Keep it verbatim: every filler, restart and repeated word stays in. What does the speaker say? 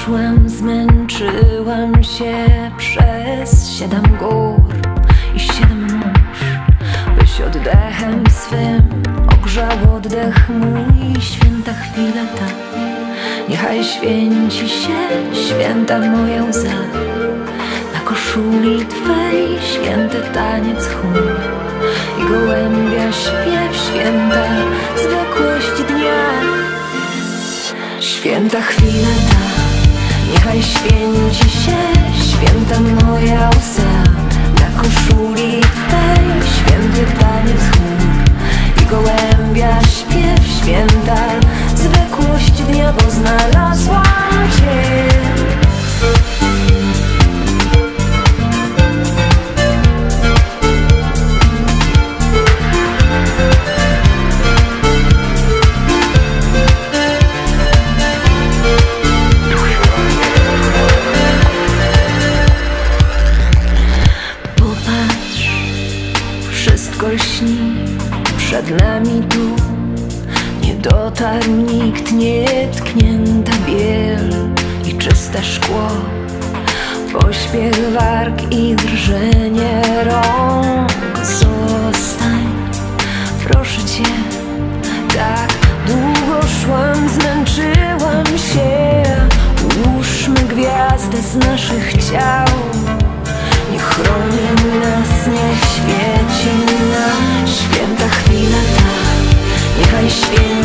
szłam, zmęczyłam się przez siedem gór i siedem mórz, byś oddechem swym ogrzał oddech mój. Święta chwila ta, niechaj święci się święta moja łza. Na koszuli twej święty taniec chmur i gołębia śpiew, święta zwykłość dnia. Święta chwila ta, niechaj święci się święta moja łza. Na koszuli twej święty taniec chmur i gołębia śpiew, święta zwykłość dnia, bo znalazłam cię. Wszystko lśni przed nami tu, nie dotarł nikt, nietknięta biel i czyste szkło, pośpiech warg i drżenie rąk. Zostań, proszę cię, tak długo szłam, zmęczyłam się. Ułóżmy gwiazdę z naszych ciał, niech chroni nas, niech świeci nam. Święta chwila ta, niechaj święci